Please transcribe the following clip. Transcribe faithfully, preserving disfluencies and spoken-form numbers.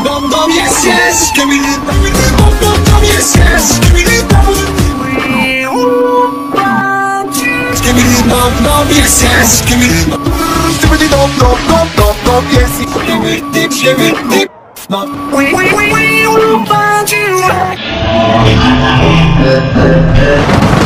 bum bum, yes yes. Skibidi bum bum bum, yes yes. Skibidi bum. Skibidi bum bum, yes yes. Skibidi bum. Skibidi bum bum bum bum bum, yes. Skibidi skibidi bum. We we we we will find you.